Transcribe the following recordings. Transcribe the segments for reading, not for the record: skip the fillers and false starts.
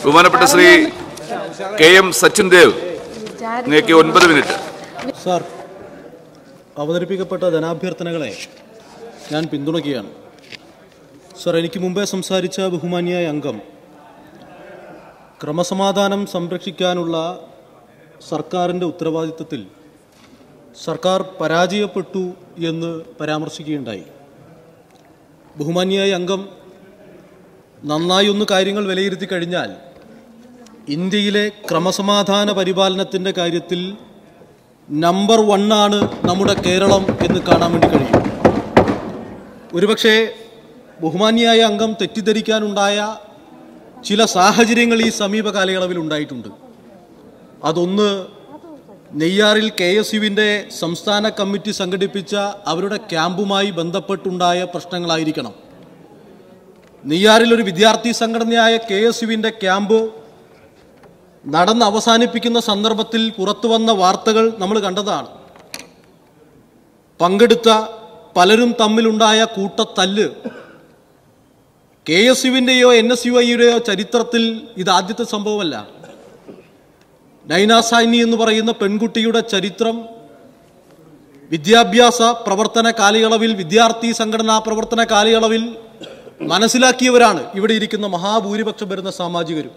ബഹുമാനപ്പെട്ട ശ്രീ KM സച്ചിൻ ദേവ്, നിങ്ങൾക്ക് 9 minute. Sir, അവതരിപ്പിക്കപ്പെട്ട ധനാഭ്യർത്ഥനകളെ ഞാൻ പിന്തുണയ്ക്കുകയാണ്. സാർ, എനിക്ക് മുമ്പേ സംസാരിച്ച ബഹുമാന്യായ അംഗം ക്രമസമാധാനം സംരക്ഷിക്കാനുള്ള സർക്കാരിൻ്റെ ഉത്തരവാദിത്തത്തിൽ സർക്കാർ പരാജയപ്പെട്ടു എന്ന് പരാമർശിക്കുകയുണ്ടായി. ബഹുമാന്യായ അംഗം നന്നായി ഒന്ന് കാര്യങ്ങൾ വിലയിരുത്തി കഴിഞ്ഞാൽ ഇന്ത്യയിലെ ക്രമസമാധാന പരിപാലനത്തിൻ്റെ കാര്യത്തിൽ നമ്പർ 1 ആണ് നമ്മുടെ കേരളം എന്ന് കാണാൻ വേണ്ടി കഴിയും. ഒരുപക്ഷെ ബഹുമാന്യായ അംഗം തെറ്റിദ്ധരിക്കാനുണ്ടായ ചില സാഹചര്യങ്ങൾ ഈ സമീപ കാലയളവിൽ ഉണ്ടായിട്ടുണ്ട്. അതൊന്ന്, നെയ്യാറിൽ KSUവിൻ്റെ സംസ്ഥാന കമ്മിറ്റി സംഘടിപ്പിച്ച അവരുടെ ക്യാമ്പുമായി ബന്ധപ്പെട്ടുണ്ടായ പ്രശ്നങ്ങളായിരിക്കണം. നെയ്യാറിൽ ഒരു വിദ്യാർത്ഥി സംഘടനയായ KSUവിൻ്റെ ക്യാമ്പ് നടന്ന് അവസാനിപ്പിക്കുന്ന സന്ദർഭത്തിൽ പുറത്തു വന്ന വാർത്തകൾ നമ്മൾ കണ്ടതാണ്. പങ്കെടുത്ത പലരും തമ്മിലുണ്ടായ കൂട്ടത്തല്ല് KSUവിൻ്റെയോ NSUIയുടെയോ ചരിത്രത്തിൽ ഇതാദ്യത്തെ സംഭവമല്ല. നൈന സായ്നി എന്ന് പറയുന്ന പെൺകുട്ടിയുടെ ചരിത്രം വിദ്യാഭ്യാസ പ്രവർത്തന കാലയളവിൽ, വിദ്യാർത്ഥി സംഘടനാ പ്രവർത്തന കാലയളവിൽ മനസ്സിലാക്കിയവരാണ് ഇവിടെ ഇരിക്കുന്ന മഹാഭൂരിപക്ഷം വരുന്ന സാമാജികരും.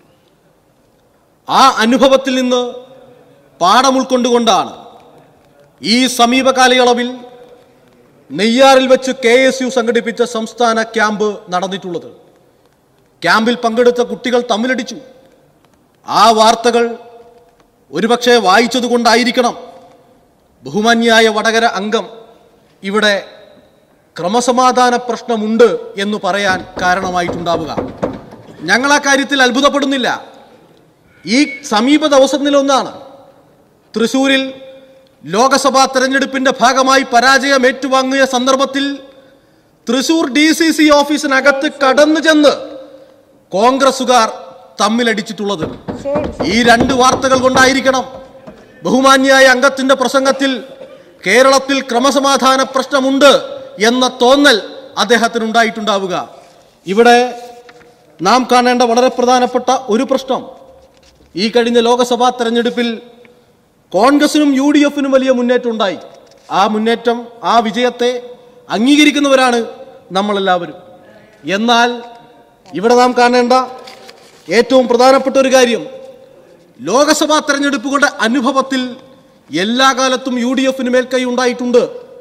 ആ അനുഭവത്തിൽ നിന്ന് പാഠം ഉൾക്കൊണ്ടുകൊണ്ടാണ് ഈ സമീപ കാലയളവിൽ നെയ്യാറിൽ വെച്ച് KSU സംഘടിപ്പിച്ച സംസ്ഥാന ക്യാമ്പ് നടന്നിട്ടുള്ളത്. ക്യാമ്പിൽ പങ്കെടുത്ത കുട്ടികൾ തമ്മിലടിച്ചു. ആ വാർത്തകൾ ഒരുപക്ഷെ വായിച്ചതുകൊണ്ടായിരിക്കണം ബഹുമാന്യായ വടകര അംഗം ഇവിടെ ക്രമസമാധാന പ്രശ്നമുണ്ട് എന്ന് പറയാൻ കാരണമായിട്ടുണ്ടാവുക. ഞങ്ങൾ ആ കാര്യത്തിൽ അത്ഭുതപ്പെടുന്നില്ല. ഈ സമീപ ദിവസങ്ങളിലൊന്നാണ് തൃശ്ശൂരിൽ ലോക്സഭാ തെരഞ്ഞെടുപ്പിന്റെ ഭാഗമായി പരാജയം ഏറ്റുവാങ്ങിയ സന്ദർഭത്തിൽ തൃശ്ശൂർ DCC ഓഫീസിനകത്ത് കടന്നു ചെന്ന് കോൺഗ്രസുകാർ തമ്മിലടിച്ചിട്ടുള്ളത്. ഈ 2 വാർത്തകൾ കൊണ്ടായിരിക്കണം ബഹുമാന്യായ അംഗത്തിന്റെ പ്രസംഗത്തിൽ കേരളത്തിൽ ക്രമസമാധാന പ്രശ്നമുണ്ട് എന്ന തോന്നൽ അദ്ദേഹത്തിനുണ്ടായിട്ടുണ്ടാവുക. ഇവിടെ നാം കാണേണ്ട വളരെ പ്രധാനപ്പെട്ട ഒരു പ്രശ്നം, ഈ കഴിഞ്ഞ ലോക്സഭാ തെരഞ്ഞെടുപ്പിൽ കോൺഗ്രസിനും UDFനും വലിയ മുന്നേറ്റം ഉണ്ടായി. ആ മുന്നേറ്റം, ആ വിജയത്തെ അംഗീകരിക്കുന്നവരാണ് നമ്മളെല്ലാവരും. എന്നാൽ ഇവിടെ നാം കാണേണ്ട ഏറ്റവും പ്രധാനപ്പെട്ട ഒരു കാര്യം, ലോക്സഭാ തെരഞ്ഞെടുപ്പുകളുടെ അനുഭവത്തിൽ എല്ലാ കാലത്തും UDFന് മേൽക്കൈ ഉണ്ടായിട്ടുണ്ട്.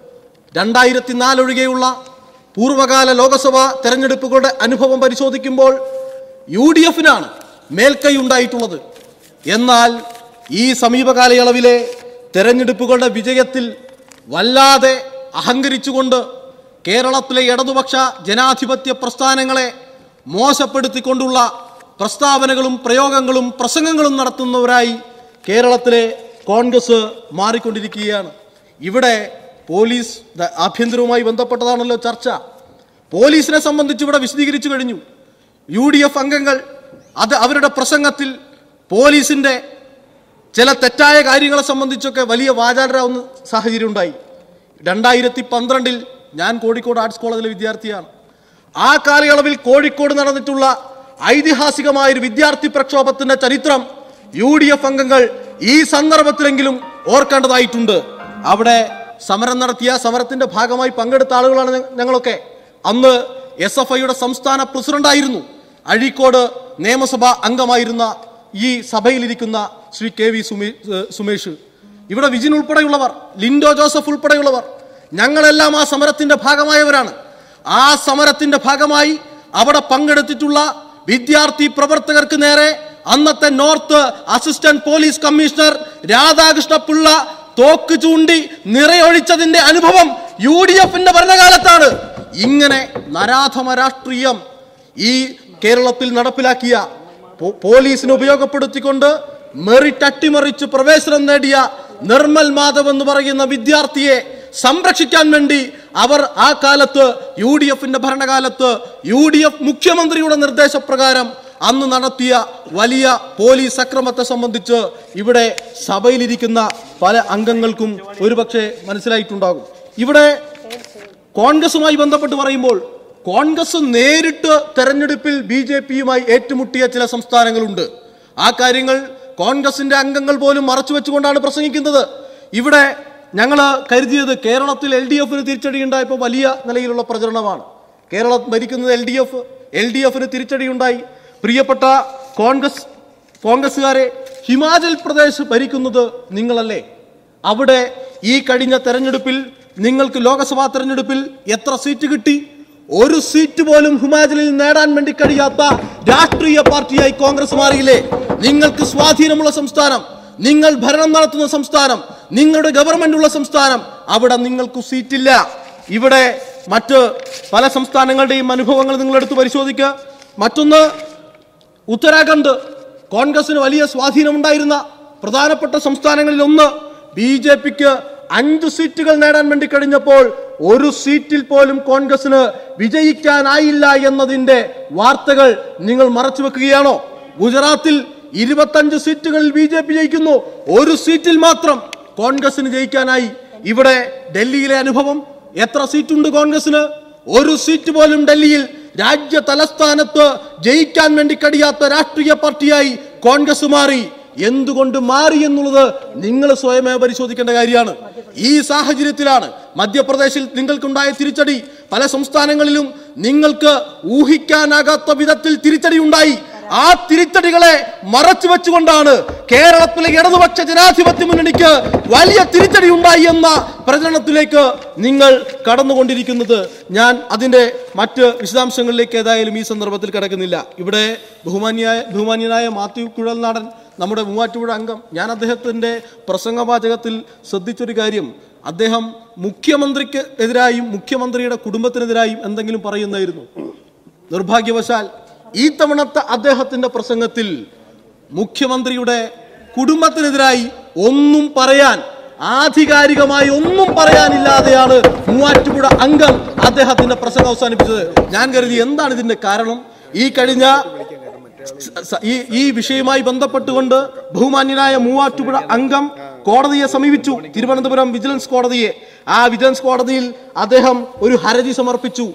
2004 ഒഴികെയുള്ള പൂർവ്വകാല ലോക്സഭാ തെരഞ്ഞെടുപ്പുകളുടെ അനുഭവം പരിശോധിക്കുമ്പോൾ UDFനാണ് മേൽക്കൈ ഉണ്ടായിട്ടുള്ളത്. എന്നാൽ ഈ സമീപകാലയളവിലെ തെരഞ്ഞെടുപ്പുകളുടെ വിജയത്തിൽ വല്ലാതെ അഹങ്കരിച്ചുകൊണ്ട് കേരളത്തിലെ ഇടതുപക്ഷ ജനാധിപത്യ പ്രസ്ഥാനങ്ങളെ മോശപ്പെടുത്തിക്കൊണ്ടുള്ള പ്രസ്താവനകളും പ്രയോഗങ്ങളും പ്രസംഗങ്ങളും നടത്തുന്നവരായി കേരളത്തിലെ കോൺഗ്രസ് മാറിക്കൊണ്ടിരിക്കുകയാണ്. ഇവിടെ പോലീസ് ആഭ്യന്തരവുമായി ബന്ധപ്പെട്ടതാണല്ലോ ചർച്ച. പോലീസിനെ സംബന്ധിച്ച് ഇവിടെ വിശദീകരിച്ചു കഴിഞ്ഞു. UDF അംഗങ്ങൾ അവരുടെ പ്രസംഗത്തിൽ പോലീസിൻ്റെ ചില തെറ്റായ കാര്യങ്ങളെ സംബന്ധിച്ചൊക്കെ വലിയ വാചാലരാവുന്ന സാഹചര്യം ഉണ്ടായി. 2012 ഞാൻ കോഴിക്കോട് ആർട്സ് കോളേജിലെ വിദ്യാർത്ഥിയാണ്. ആ കാലയളവിൽ കോഴിക്കോട് നടന്നിട്ടുള്ള ഐതിഹാസികമായൊരു വിദ്യാർത്ഥി പ്രക്ഷോഭത്തിന്റെ ചരിത്രം UDF അംഗങ്ങൾ ഈ സന്ദർഭത്തിലെങ്കിലും ഓർക്കേണ്ടതായിട്ടുണ്ട്. അവിടെ സമരം നടത്തിയ, സമരത്തിന്റെ ഭാഗമായി പങ്കെടുത്ത ആളുകളാണ് ഞങ്ങളൊക്കെ. അന്ന് SFIയുടെ സംസ്ഥാന പ്രസിഡന്റായിരുന്നു, അഴീക്കോട് നിയമസഭാ അംഗമായിരുന്ന ഈ സഭയിലിരിക്കുന്ന ശ്രീ KV സുമേഷ്, ഇവിടെ വിജിൻ ഉൾപ്പെടെയുള്ളവർ, ലിൻഡോ ജോസഫ് ഉൾപ്പെടെയുള്ളവർ, ഞങ്ങളെല്ലാം ആ സമരത്തിന്റെ ഭാഗമായവരാണ്. ആ സമരത്തിന്റെ ഭാഗമായി അവിടെ പങ്കെടുത്തിട്ടുള്ള വിദ്യാർത്ഥി പ്രവർത്തകർക്ക് നേരെ അന്നത്തെ north assistant police commissioner Radhakrishna Pillai തോക്ക് ചൂണ്ടി നിറയൊഴിച്ചതിന്റെ അനുഭവം UDFന്റെ ഭരണകാലത്താണ്. ഇങ്ങനെ നരാധമ രാഷ്ട്രീയം ഈ കേരളത്തിൽ നടപ്പിലാക്കിയ, പോലീസിനെ ഉപയോഗപ്പെടുത്തിക്കൊണ്ട് മെറിറ്റ് അട്ടിമറിച്ച് പ്രവേശനം നേടിയ നിർമ്മൽ മാധവ് എന്ന് പറയുന്ന വിദ്യാർത്ഥിയെ സംരക്ഷിക്കാൻ വേണ്ടി അവർ ആ കാലത്ത് UDFന്റെ ഭരണകാലത്ത് UDF മുഖ്യമന്ത്രിയുടെ നിർദ്ദേശപ്രകാരം അന്ന് നടത്തിയ വലിയ പോലീസ് അക്രമത്തെ സംബന്ധിച്ച് ഇവിടെ സഭയിലിരിക്കുന്ന പല അംഗങ്ങൾക്കും ഒരുപക്ഷെ മനസ്സിലായിട്ടുണ്ടാകും. ഇവിടെ കോൺഗ്രസുമായി ബന്ധപ്പെട്ട് പറയുമ്പോൾ കോൺഗ്രസ് നേരിട്ട് തെരഞ്ഞെടുപ്പിൽ BJPയുമായി ഏറ്റുമുട്ടിയ ചില സംസ്ഥാനങ്ങളുണ്ട്. ആ കാര്യങ്ങൾ കോൺഗ്രസിന്റെ അംഗങ്ങൾ പോലും മറച്ചു വെച്ചുകൊണ്ടാണ് പ്രസംഗിക്കുന്നത്. ഇവിടെ ഞങ്ങൾ കരുതിയത് കേരളത്തിൽ LDFന് തിരിച്ചടി ഉണ്ടായപ്പോൾ വലിയ നിലയിലുള്ള പ്രചരണമാണ്. കേരളം ഭരിക്കുന്നത് LDFന് തിരിച്ചടി ഉണ്ടായി. പ്രിയപ്പെട്ട കോൺഗ്രസ്സുകാരെ, ഹിമാചൽ പ്രദേശ് ഭരിക്കുന്നത് നിങ്ങളല്ലേ? അവിടെ ഈ കഴിഞ്ഞ തെരഞ്ഞെടുപ്പിൽ നിങ്ങൾക്ക് ലോക്സഭാ തെരഞ്ഞെടുപ്പിൽ എത്ര സീറ്റ് കിട്ടി? ഒരു സീറ്റ് പോലും ഹിമാചലിൽ നേടാൻ വേണ്ടി കഴിയാത്ത രാഷ്ട്രീയ പാർട്ടിയായി കോൺഗ്രസ് മാറിയില്ലേ? നിങ്ങൾക്ക് സ്വാധീനമുള്ള സംസ്ഥാനം, നിങ്ങൾ ഭരണം നടത്തുന്ന സംസ്ഥാനം, നിങ്ങളുടെ ഗവൺമെന്റ് ഉള്ള സംസ്ഥാനം, അവിടെ നിങ്ങൾക്ക് സീറ്റില്ല. ഇവിടെ മറ്റ് പല സംസ്ഥാനങ്ങളുടെയും അനുഭവങ്ങൾ നിങ്ങളെടുത്ത് പരിശോധിക്കുക. മറ്റൊന്ന്, ഉത്തരാഖണ്ഡ് കോൺഗ്രസിന് വലിയ സ്വാധീനമുണ്ടായിരുന്ന പ്രധാനപ്പെട്ട സംസ്ഥാനങ്ങളിൽ ഒന്ന്. BJPക്ക് 5 സീറ്റുകൾ നേടാൻ വേണ്ടി കഴിഞ്ഞപ്പോൾ ഒരു സീറ്റിൽ പോലും കോൺഗ്രസിന് വിജയിക്കാനായില്ല എന്നതിന്റെ വാർത്തകൾ നിങ്ങൾ മറച്ചുവെക്കുകയാണോ? ഗുജറാത്തിൽ 25 സീറ്റുകളിൽ BJP ജയിക്കുന്നു, ഒരു സീറ്റിൽ മാത്രം കോൺഗ്രസിന് ജയിക്കാനായി. ഇവിടെ ഡൽഹിയിലെ അനുഭവം, എത്ര സീറ്റുണ്ട് കോൺഗ്രസിന്? ഒരു സീറ്റ് പോലും ഡൽഹിയിൽ രാജ്യ തലസ്ഥാനത്ത് ജയിക്കാൻ വേണ്ടി കഴിയാത്ത രാഷ്ട്രീയ പാർട്ടിയായി കോൺഗ്രസ് മാറി. എന്തുകൊണ്ട് മാറി എന്നുള്ളത് നിങ്ങൾ സ്വയമേ പരിശോധിക്കേണ്ട കാര്യമാണ്. ഈ സാഹചര്യത്തിലാണ് മധ്യപ്രദേശിൽ നിങ്ങൾക്കുണ്ടായ തിരിച്ചടി. പല സംസ്ഥാനങ്ങളിലും നിങ്ങൾക്ക് ഊഹിക്കാനാകാത്ത വിധത്തിൽ തിരിച്ചടി ഉണ്ടായി. ആ തിരിച്ചടികളെ മറച്ചു വെച്ചുകൊണ്ടാണ് കേരളത്തിലെ ഇടതുപക്ഷ ജനാധിപത്യ മുന്നണിക്ക് വലിയ തിരിച്ചടി ഉണ്ടായി എന്ന പ്രചരണത്തിലേക്ക് നിങ്ങൾ കടന്നുകൊണ്ടിരിക്കുന്നത്. ഞാൻ അതിന്റെ മറ്റ് വിശദാംശങ്ങളിലേക്ക് ഏതായാലും ഈ സന്ദർഭത്തിൽ കിടക്കുന്നില്ല. ഇവിടെ ബഹുമാന്യനായ മാത്യു കുഴൽനാടൻ, നമ്മുടെ മൂവാറ്റുപുഴ അംഗം, ഞാൻ അദ്ദേഹത്തിന്റെ പ്രസംഗവാചകത്തിൽ ശ്രദ്ധിച്ചൊരു കാര്യം, അദ്ദേഹം മുഖ്യമന്ത്രിക്ക് എതിരായും മുഖ്യമന്ത്രിയുടെ കുടുംബത്തിനെതിരായും എന്തെങ്കിലും പറയുന്നായിരുന്നു. നിർഭാഗ്യവശാൽ ഈ തവണത്തെ അദ്ദേഹത്തിന്റെ പ്രസംഗത്തിൽ മുഖ്യമന്ത്രിയുടെ കുടുംബത്തിനെതിരായി ഒന്നും പറയാൻ, ആധികാരികമായി ഒന്നും പറയാനില്ലാതെയാണ് മൂവാറ്റുപുഴ അംഗം അദ്ദേഹത്തിന്റെ പ്രസംഗം അവസാനിപ്പിച്ചത്. ഞാൻ കരുതി എന്താണ് ഇതിന്റെ കാരണം? ഈ കഴിഞ്ഞ ഈ വിഷയവുമായി ബന്ധപ്പെട്ടുകൊണ്ട് ബഹുമാന്യനായ മൂവാറ്റുപുഴ അംഗം കോടതിയെ സമീപിച്ചു, തിരുവനന്തപുരം വിജിലൻസ് കോടതിയെ. ആ വിജിലൻസ് കോടതിയിൽ അദ്ദേഹം ഒരു ഹർജി സമർപ്പിച്ചു.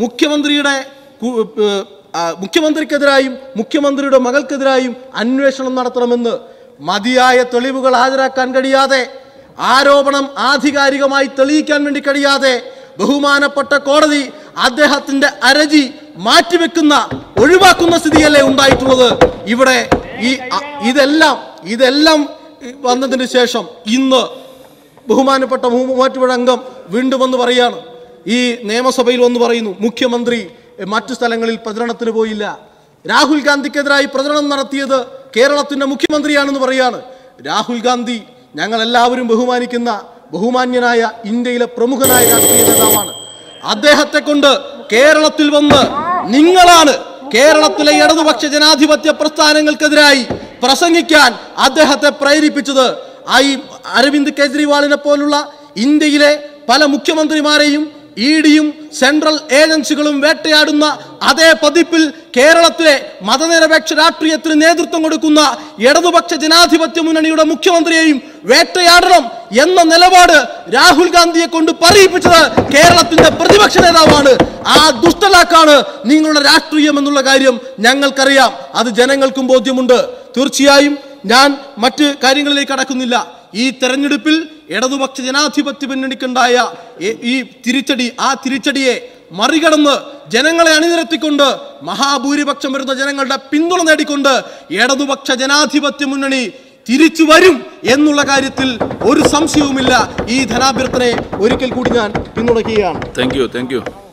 മുഖ്യമന്ത്രിക്കെതിരായും മുഖ്യമന്ത്രിയുടെ മകൾക്കെതിരായും അന്വേഷണം നടത്തണമെന്ന്. മതിയായ തെളിവുകൾ ഹാജരാക്കാൻ കഴിയാതെ, ആരോപണം ആധികാരികമായി തെളിയിക്കാൻ വേണ്ടി കഴിയാതെ ബഹുമാനപ്പെട്ട കോടതി അദ്ദേഹത്തിന്റെ ഹർജി മാറ്റിവെക്കുന്ന, ഒഴിവാക്കുന്ന സ്ഥിതിയല്ലേ ഉണ്ടായിട്ടുള്ളത്. ഇവിടെ ഇതെല്ലാം വന്നതിന് ശേഷം ഇന്ന് ബഹുമാനപ്പെട്ട മൂവാറ്റുപുഴ അംഗം വീണ്ടും വന്ന് പറയാണ്, ഈ നിയമസഭയിൽ വന്ന് പറയുന്നു, മുഖ്യമന്ത്രി മറ്റു സ്ഥലങ്ങളിൽ പ്രചരണത്തിന് പോയില്ല. രാഹുൽ ഗാന്ധിക്കെതിരായി പ്രചരണം നടത്തിയത് കേരളത്തിന്റെ മുഖ്യമന്ത്രിയാണെന്ന് പറയാണ്. രാഹുൽ ഗാന്ധി ഞങ്ങൾ എല്ലാവരും ബഹുമാനിക്കുന്ന ബഹുമാന്യനായ ഇന്ത്യയിലെ പ്രമുഖനായ രാഷ്ട്രീയ നേതാവാണ്. അദ്ദേഹത്തെ കൊണ്ട് കേരളത്തിൽ വന്ന് നിങ്ങളാണ് കേരളത്തിലെ ഇടതുപക്ഷ ജനാധിപത്യ പ്രസ്ഥാനങ്ങൾക്കെതിരായി പ്രസംഗിക്കാൻ അദ്ദേഹത്തെ പ്രേരിപ്പിച്ചത്. അരവിന്ദ് കെജ്രിവാളിനെ പോലുള്ള ഇന്ത്യയിലെ പല മുഖ്യമന്ത്രിമാരെയും EDയും സെൻട്രൽ ഏജൻസികളും വേട്ടയാടുന്ന അതേ പതിപ്പിൽ കേരളത്തിലെ മതനിരപേക്ഷ രാഷ്ട്രീയത്തിന് നേതൃത്വം കൊടുക്കുന്ന ഇടതുപക്ഷ ജനാധിപത്യ മുന്നണിയുടെ മുഖ്യമന്ത്രിയെയും വേട്ടയാടണം എന്ന നിലപാട് രാഹുൽ ഗാന്ധിയെ കൊണ്ട് പറയിപ്പിച്ചത് കേരളത്തിന്റെ പ്രതിപക്ഷ നേതാവാണ്. ആ ദുഷ്ടലാക്കാണ് നിങ്ങളുടെ രാഷ്ട്രീയം എന്നുള്ള കാര്യം ഞങ്ങൾക്കറിയാം, അത് ജനങ്ങൾക്കും ബോധ്യമുണ്ട്. തീർച്ചയായും ഞാൻ മറ്റ് കാര്യങ്ങളിലേക്ക് കടക്കുന്നില്ല. ഈ തെരഞ്ഞെടുപ്പിൽ ഇടതുപക്ഷ ജനാധിപത്യ മുന്നണിക്കുണ്ടായ ഈ തിരിച്ചടിയെ മറികടന്ന് ജനങ്ങളെ അണിനിരത്തിക്കൊണ്ട് മഹാഭൂരിപക്ഷം വരുന്ന ജനങ്ങളുടെ പിന്തുണ നേടിക്കൊണ്ട് ഇടതുപക്ഷ ജനാധിപത്യ മുന്നണി തിരിച്ചു വരും എന്നുള്ള കാര്യത്തിൽ ഒരു സംശയവുമില്ല. ഈ ധനാഭ്യർത്ഥനയെ ഒരിക്കൽ കൂടി ഞാൻ പിന്തുണയ്ക്കുകയാണ്. Thank you.